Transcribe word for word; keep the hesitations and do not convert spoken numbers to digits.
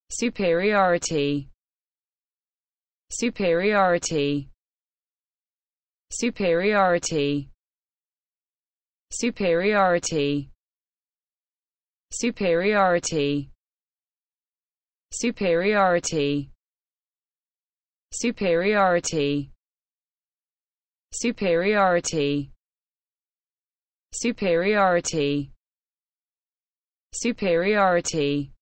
superiority, superiority, superiority, superiority, superiority, superiority, superiority, superiority, superiority, superiority,